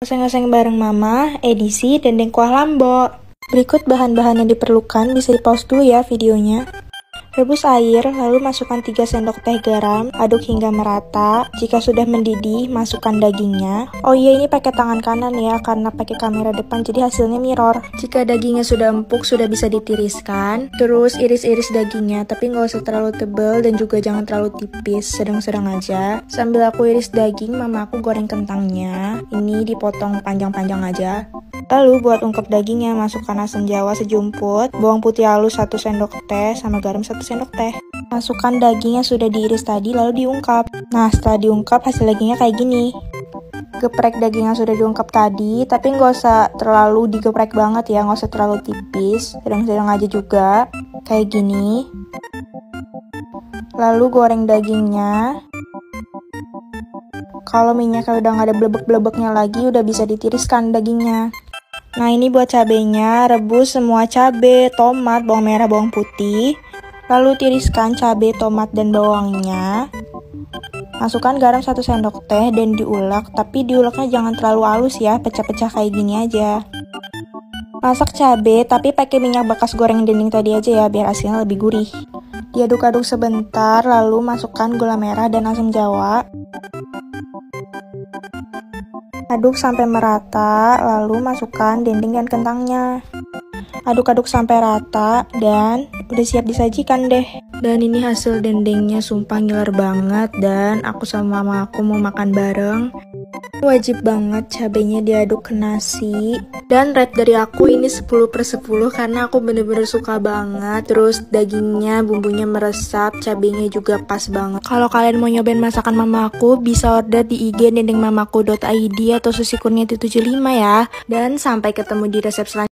Oseng-oseng bareng mama, edisi dendeng kuah lambo. Berikut bahan-bahan yang diperlukan, bisa di-pause dulu ya videonya. Rebus air, lalu masukkan 3 sendok teh garam, aduk hingga merata. Jika sudah mendidih, masukkan dagingnya. Oh iya, ini pakai tangan kanan ya, karena pakai kamera depan jadi hasilnya mirror. Jika dagingnya sudah empuk, sudah bisa ditiriskan. Terus iris-iris dagingnya, tapi nggak usah terlalu tebal dan juga jangan terlalu tipis, sedang-sedang aja. Sambil aku iris daging, mama aku goreng kentangnya. Ini dipotong panjang-panjang aja. Lalu buat ungkep dagingnya, masukkan asam jawa sejumput, bawang putih halus 1 sendok teh, sama garam 1 sendok teh. Masukkan daging yang sudah diiris tadi lalu diungkap. Nah, setelah diungkap hasil dagingnya kayak gini. Geprek daging yang sudah diungkap tadi, tapi nggak usah terlalu digeprek banget ya, nggak usah terlalu tipis, sedang-sedang aja juga, kayak gini. Lalu goreng dagingnya. Kalau minyaknya udah nggak ada blebek-blebeknya lagi, udah bisa ditiriskan dagingnya. Nah, ini buat cabenya, rebus semua cabe, tomat, bawang merah, bawang putih. Lalu tiriskan cabe, tomat, dan bawangnya. Masukkan garam 1 sendok teh dan diulek, tapi diuleknya jangan terlalu halus ya, pecah-pecah kayak gini aja. Masak cabe, tapi pakai minyak bekas goreng dinding tadi aja ya, biar hasilnya lebih gurih. Diaduk-aduk sebentar, lalu masukkan gula merah dan asam jawa. Aduk sampai merata, lalu masukkan dendeng dan kentangnya. Aduk-aduk sampai rata, dan udah siap disajikan deh. Dan ini hasil dendengnya, sumpah ngiler banget, dan aku sama mama aku mau makan bareng. Wajib banget cabenya diaduk ke nasi. Dan rate dari aku ini 10/10 karena aku bener-bener suka banget. Terus dagingnya, bumbunya meresap, cabenya juga pas banget. Kalau kalian mau nyobain masakan mama aku, bisa order di IG dendengmamaku.id atau susikurnia 75 ya. Dan sampai ketemu di resep selanjutnya.